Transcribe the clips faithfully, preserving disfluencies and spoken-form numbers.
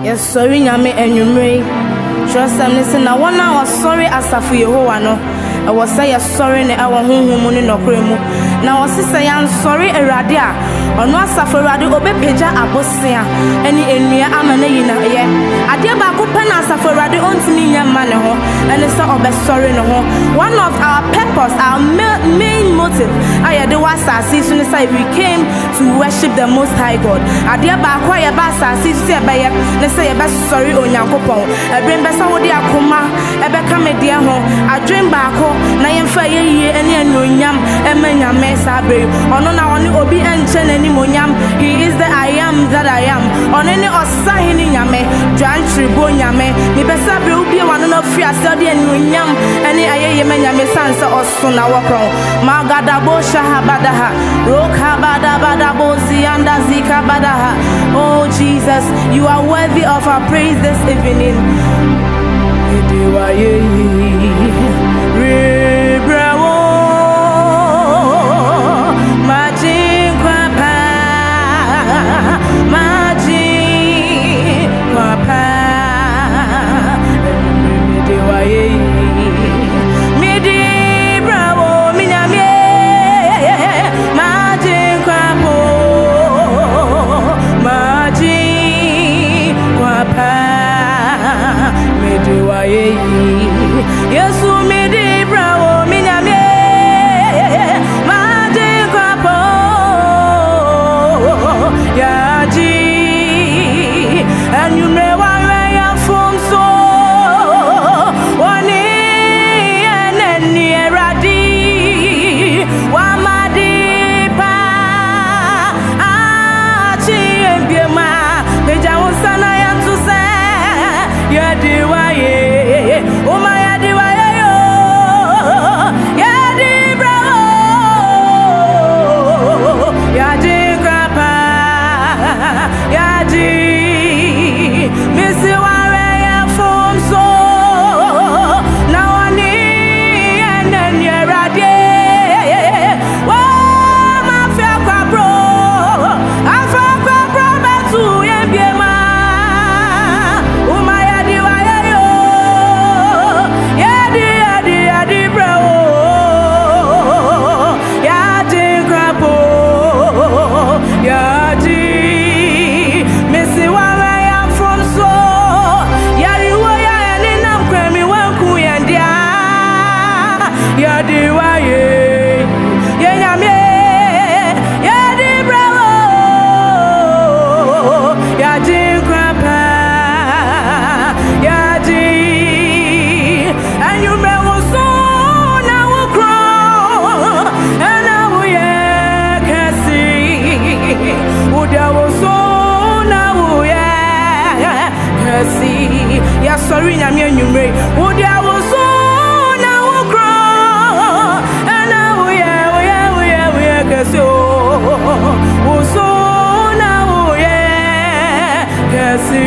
Yes, sorry, Nyame enyumre. Trust am listen na one was sorry asafu Yehowa no. I was say sorry ne awo honhom ne nokremu. Na was say I'm sorry Erade a. Ono asafu Erade obepeja abosia ene enua amana yina ye. Ade ba ko pe na asafu Erade ontimi nyama ne ho. Ene say obe sorry ne ho. One of our purpose, our main motive, I the was season say we came to worship the Most High God. Ade ba ko ye ba asase say be ye. Ne say ye be sorry onyankopon. Ebren be sa wo de akoma ebe ka me de ho. Adwen ba ko na yemfa ye yie ene anonyam emanya me sabre. Ono na oni obi enche nani monyam. He is the I am that I am. Ono ne osahini nyame, dwan tribo nyame. Mi be sabre obi e wano no fi ase de anonyam ene aye menya me sansa osuna wakron. Magadabo shahabadaha. Rokhabadabadabo zianda zikabadaha. Oh Jesus, you are worthy of our praise this evening. Yesu mi di bravo mi nyame ma di kwapo ya ji anyu me wa ya fom so oni eneni eradi wa ma di pa a chi embie ma beja wonsana ya tu se ya di wa ye o ma ya di wa ye yo ya di bravo ya di grandpa ya di missy wa ya fom so na wani enen ye radie wa ma fe kwa bro afa kwa bro betu ye biema o ma ya di wa ye yo ya di ya di ya di bravo ya di grandpa ya di missy wa ya fom so ya di wa ya ni nam kwemi wa ku ya ndia ya di wa ye ye nyame ya di bravo ya di grandpa ya di and you me wo so na wo kro and I wo ye kasi wo da wo so na wo ye kasi ya sorry nyame anyumre wo da wo so na wo kro and I wo ye wo ye wo ye wo ye kasi wo so na wo ye kasi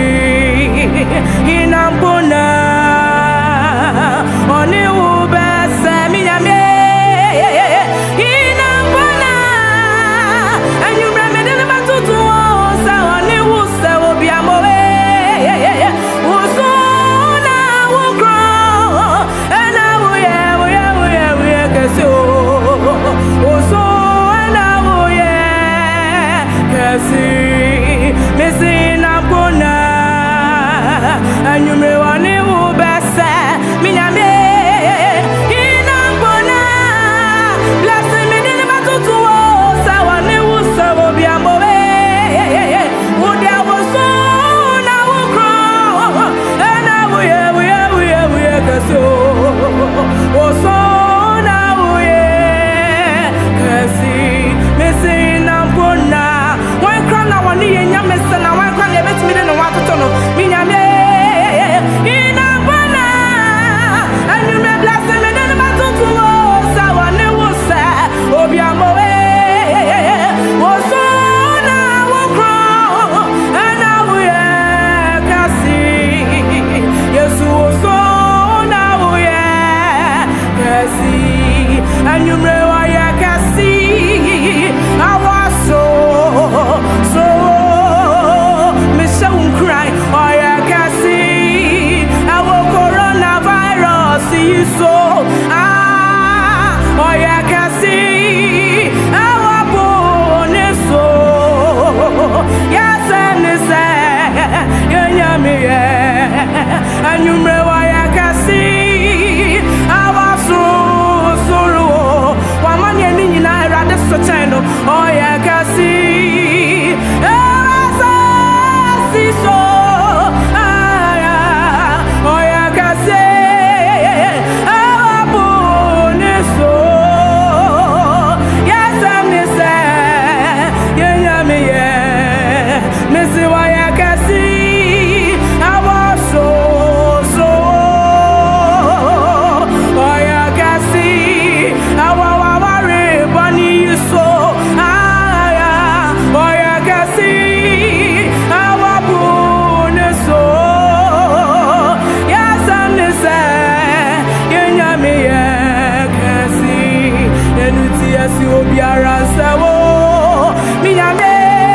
inampona oni wo bese mi nyame inampona anyumre me de ba tutu sa oni wo se wo bia mo we wo so na wo kro na wo ye wo ye wo ye wo ye kasi wo so na wo ye kasi me si inampona anyumre woni wo bese mi nyame inampona bless me de ba tutu sa woni wo se wo bia mo we wo dia wo so na wo kro na wo ye wo ye wo ye wo ye kasi wo so na wo ye kasi me si inampona wan kra na woni ye nyame se na wan kra na betimi de no wa toto no mi nyame si obiara nsewo minyame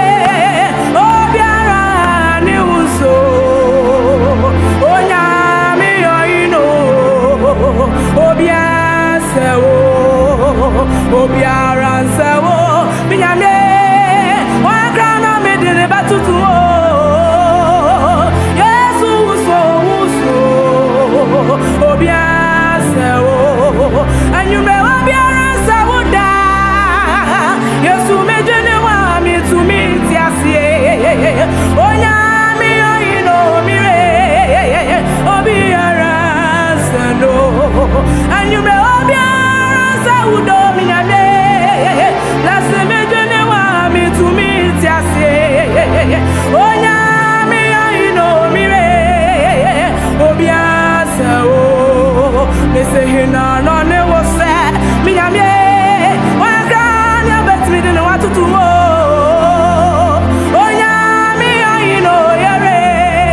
obiara ni uso onyame yoino obiara nsewo obiara nsewo minyame wakra na medine batutu Yesu uso uso obiara nsewo anyume obiara nsewo da Yesu medine wa mi tu mi ti asie onyame yoino mire obiara nsewo anyume obiara nsewo do minyame lase medine wa mi tu mi ti asie onyame yoino mire obiara nsewo mese hina no ne wo se minyame wa gran ya betimi de no watutu mo onyame yoino yere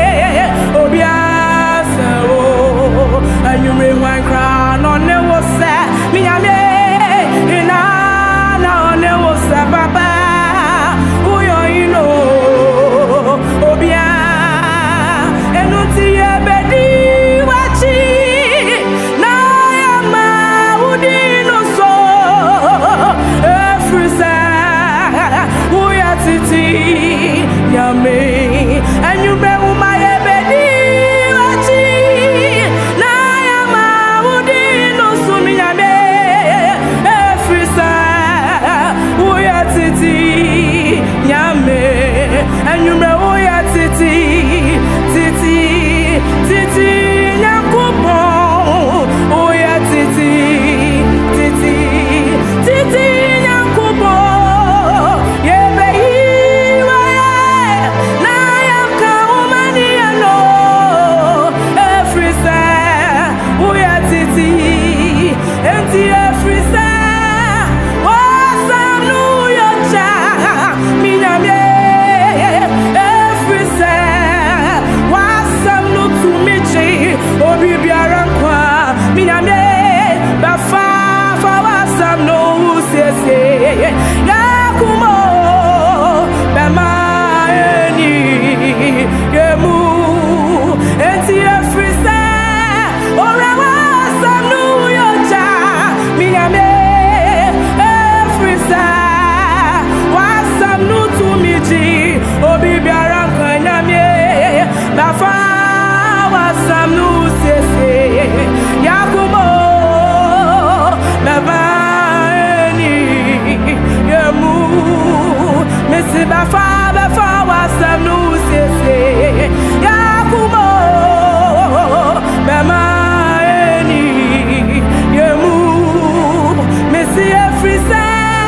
obiara nsewo anyume wa gran no ne wo se minyame hina no ne wo se baba uyoino obiara enuti ebedi wachi na yama udino so efrisa uyatiti nyame anyume umayebedi wachi na yama udino so nyame efrisa uyatiti nyame anyume uyatiti titi titi nyakubo uyatiti titi titi nyakubo yebeyiwa na yaka umani ano efrisa uyatiti enti efrisa wasanu yocha minyame efrisa wasanu tumichi obibiara kwa minyame bafa fa wasanu sese yakumo bema eni yemu enti efrisa ora wasanu yocha minyame efrisa wasanu tumichi obibiara kwa nyame bafa wasanu sese yakumo beba eni yemu mesi bafa bafa wasanu sese yakumo bema eni yemu mesi efrisa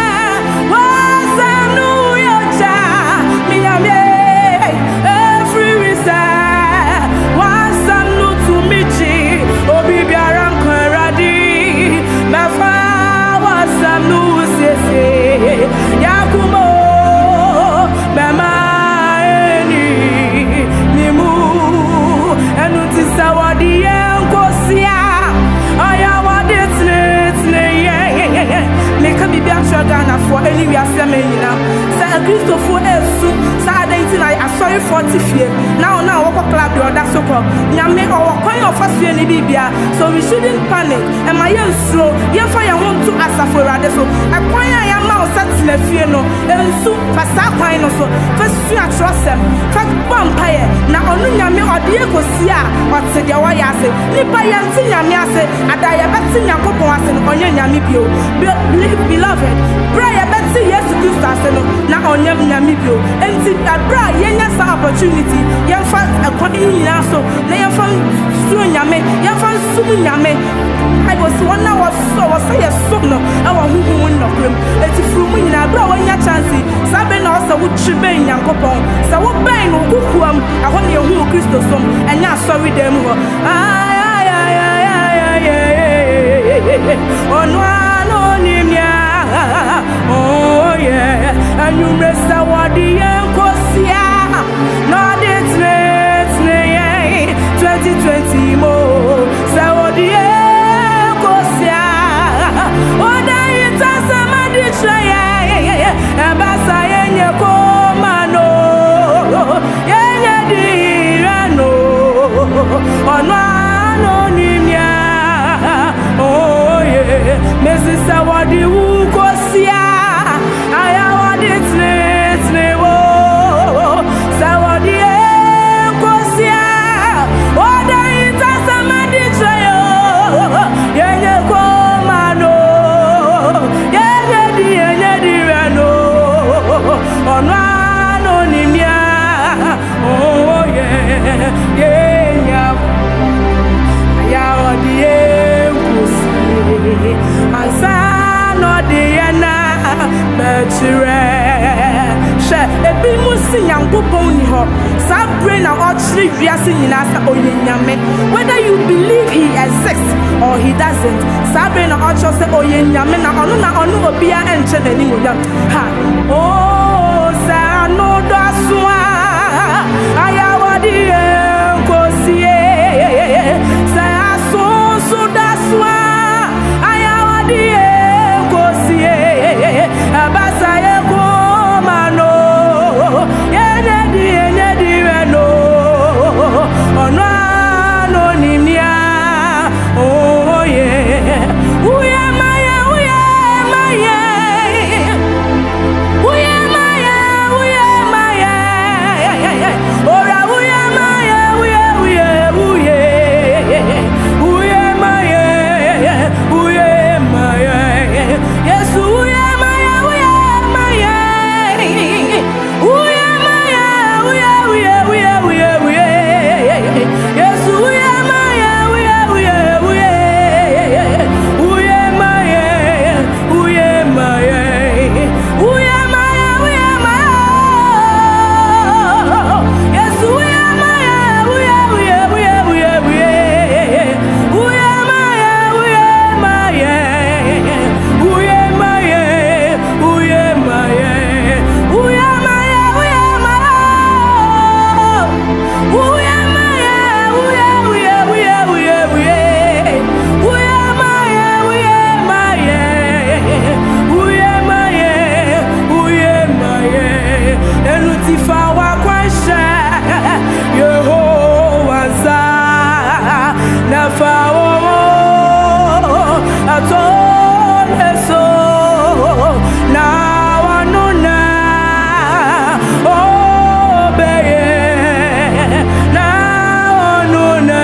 wasanu yocha minyame efrisa wasanu tumichi obibiara nkoradi bafa wasanu sese yakumo bema eni nimu enuti sawadi enkosia aya wade tne ye me ka bibi atwa Ghana for anywhere asem nyina sa Christopher esu sa identity na asori forty fie now now woko club the other so called nyame owo kwan of asue ni bibia so we shouldn't panic and my yen slow ye fa ye want to asafo rade so akwan ya ma o sat na fie no ensu fa sa kwan no so fa su atrosem fa vampire na onu nyame ode ekosia ote de wa ya se nipa ye nti nyame ase ada ye beti nyakopon ase no onye nyame bio beloved pray ye beti Yesu Christ ase no na onye nyame bio enti abra ye nya sa opportunity ye fa akwan nyina so na ye fa su nyame ye fa su nyame I was one hour so was say so no I want who no krem eti fru nyina abra wo nya chance sabe na o sa wo chibe nyankopon sa wo ben no kukuam aho ne hu Kristo som enya sorry dem ho ay ay ay ay ay onwa no nimya oh yeah and you rest our the enkosia no det net twenty twenty mo sa odi enkosia oda ita sama di Nyankopon ni ho sa brain na ochre wiase nyina sa oyenyame whether you believe he exists or he doesn't sa brain na ochre say oyenyame na onu na onu obia enche na ni moya ha oh sa no do aswa ayawadi enkosie sa aso so daswa ayawadi enkosie abasa ye ko mano yene di yene di no ono no nimia oh yeah uya maya uya maya uya maya uya maya ora uya maya uya uya uya uya maya uya maya yesu uya maya uya maya uya maya uya uya uya uya uya yesu uya maya uya uya uya uya maya uya maya uya maya uya maya yesu uya maya uya uya uya uya uya uya maya uya maya uya maya uya maya uya maya uya maya uya maya uya uya uya uya uya uya maya uya maya uya maya uya maya enutifa wa kwasha Yehovah za na fawo atole so na wanuna obeye na wanuna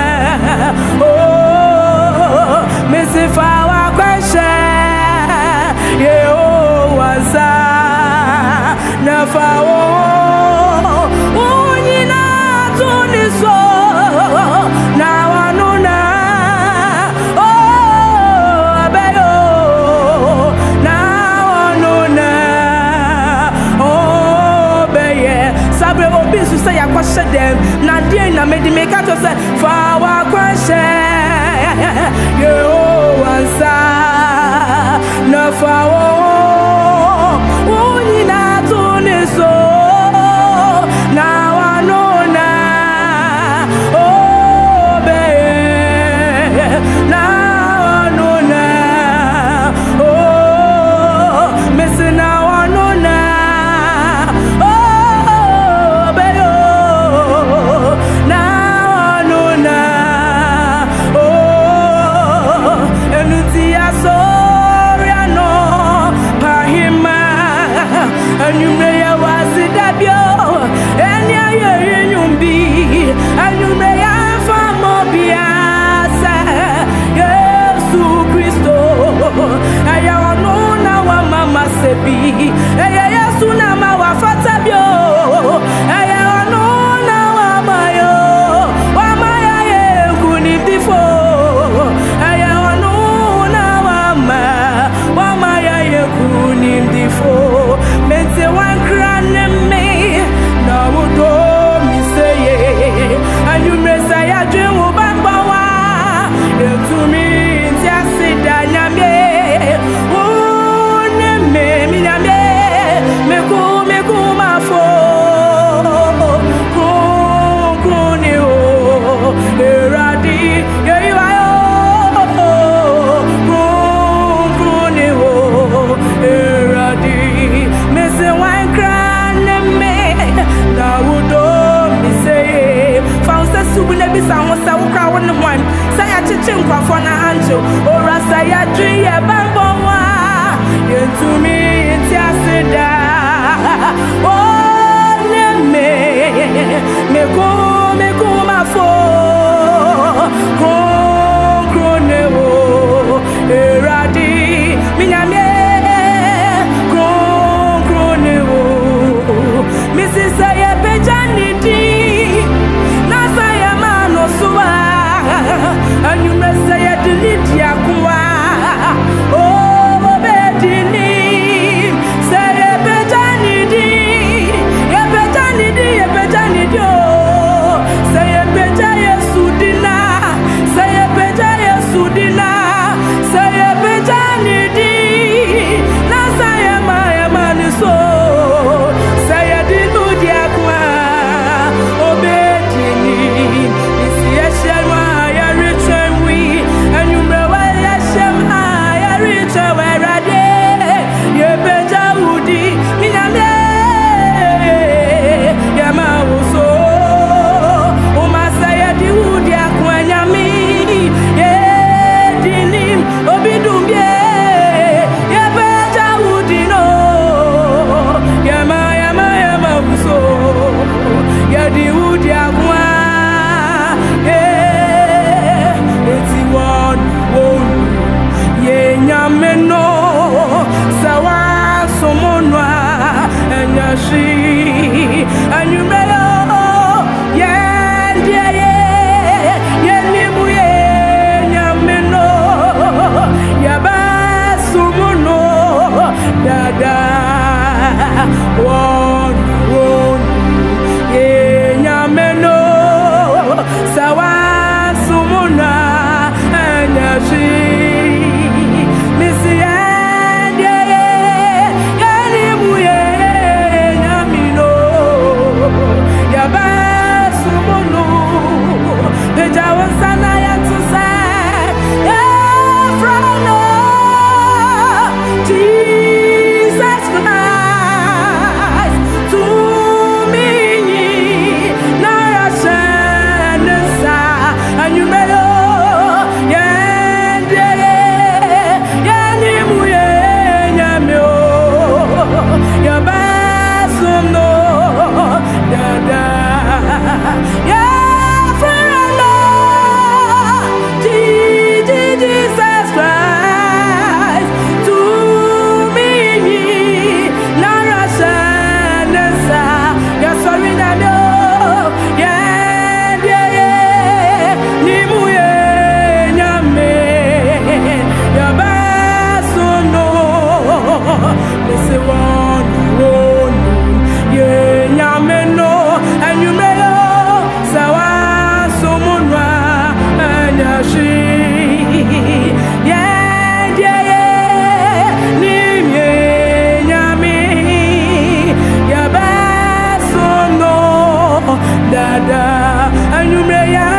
oh mesifa wa kwasha Yehovah za na fawo unyina tuniso na wanuna oh abeyo na wanuna oh beye sabre obi su say yakwashe dem na die na medi make to say fa wa kwashe Yehovah za na fa wo unyina tuniso na wanuna oh beye na wanuna oh missing na wanuna oh beye na wanuna oh enuti asoria no pahima anyume ya wasidabio eni aye nyumbi anyume ya famo biasa Yesu Kristo aya onuna wa mama sebi aya Yesu na ma wa fatabio aya onuna wa mayo wa maya ye kunidifo aya onuna wa ma wa maya ye kunidifo mete wan krane me na wodo mi seye anyume saya dwenwo bamba wa etumi ntia sida nyame one me mi nyame me ku me ku mafo ku ku ni o eradi ye ayo ku ku ni o eradi me se wan krane me na wodo mi seye fausa subu na bisa ho sa wo kra wo ne hwan sa ya chichi nkwafo na anjo ora sa ya dwi ye bambo wa yentumi ntiasida oh ne me me ko me ko mafo ko ko ne wo eradi minyame ko ko ne wo missis ya bejani di na sa ya mano suwa anyume sa ya dilidia kwa oh bedini sa ya bejani di ya bejani dada. Yeah, friend, Jesus Christ, to me, Narasa, Nessa, you're sorry, Nano, yeah, yeah, yeah, Nimuye, Yame, Yabasono, listen, one, one, yeah, Yame, no, and you may know, Sawa, Somonwa, and Yashi. Yeah, yeah, yeah, Nimye, Yami, Yabasono, Dada, and you may